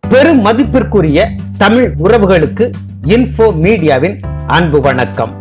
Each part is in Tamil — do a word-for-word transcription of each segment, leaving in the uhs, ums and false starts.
பெரும் மதிப்பிற்குரிய தமிழ் உறவுகளுக்கு இன்ஃபோ மீடியாவின் அன்பு வணக்கம்.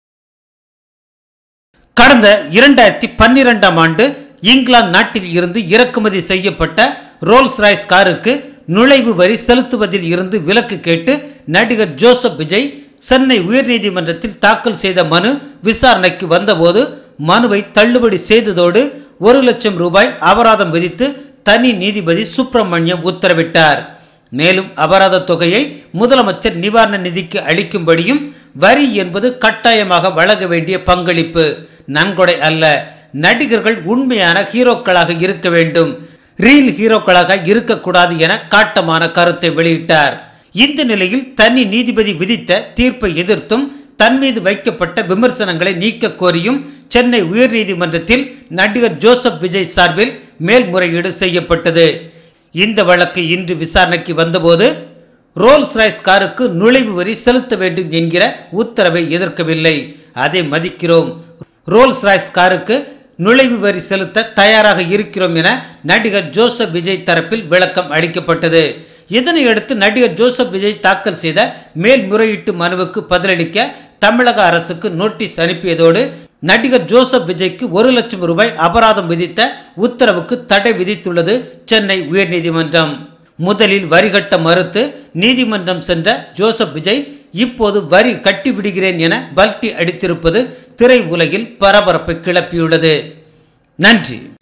கடந்த இரண்டாயிரத்தி பன்னிரெண்டாம் ஆண்டு இங்கிலாந்து நாட்டில் இருந்து இறக்குமதி செய்யப்பட்ட ரோல்ஸ் ராய்ஸ் காருக்கு நுழைவு வரி செலுத்துவதில் இருந்து விலக்கு கேட்டு நடிகர் ஜோசப் விஜய் சென்னை உயர்நீதிமன்றத்தில் தாக்கல் செய்த மனு விசாரணைக்கு வந்தபோது மனுவை தள்ளுபடி செய்ததோடு ஒரு லட்சம் ரூபாய் அபராதம் விதித்து தனி நீதிபதி சுப்பிரமணியம் உத்தரவிட்டார். மேலும் அபராத தொகையை முதலமைச்சர் நிவாரண நிதிக்கு அளிக்கும்படியும், வரி என்பது கட்டாயமாக வழங்க வேண்டிய பங்களிப்பு, நன்கொடை அல்ல, நடிகர்கள் உண்மையான ஹீரோக்களாக இருக்க வேண்டும், ரீல் ஹீரோக்களாக இருக்கக்கூடாது என காட்டமான கருத்தை வெளியிட்டார். இந்த நிலையில் தனி நீதிபதி விதித்த தீர்ப்பை எதிர்த்தும் தன் மீது வைக்கப்பட்ட விமர்சனங்களை நீக்க கோரியும் சென்னை உயர்நீதிமன்றத்தில் நடிகர் ஜோசப் விஜய் சார்பில் மேல்முறையீடு செய்யப்பட்டது. இந்த வழக்கு இன்று விசாரணைக்கு வந்தபோது ரோல்ஸ் ராய்ஸ் காருக்கு நுழைவு வரி செலுத்த வேண்டும் என்கிற உத்தரவை எதிர்க்கவில்லை, அதை மதிக்கிறோம். ரோல்ஸ் ராய்ஸ் காருக்கு நுழைவு வரி செலுத்த தயாராக இருக்கிறோம் என நடிகர் ஜோசப் விஜய் தரப்பில் விளக்கம் அளிக்கப்பட்டது. இதனையடுத்து நடிகர் ஜோசப் விஜய் தாக்கல் செய்த மேல்முறையீட்டு மனுவுக்கு பதிலளிக்க தமிழக அரசுக்கு நோட்டீஸ் அனுப்பியதோடு நடிகர் ஜோசப் விஜய்க்கு ஒரு லட்சம் ரூபாய் அபராதம் விதித்த உத்தரவுக்கு தடை விதித்துள்ளது சென்னை உயர்நீதிமன்றம். முதலில் வரி கட்ட மறுத்து நீதிமன்றம் சென்ற ஜோசப் விஜய் இப்போது வரி கட்டி விடுகிறேன் என பல்டி அடித்திருப்பது திரை உலகில் பரபரப்பை கிளப்பியுள்ளது. நன்றி.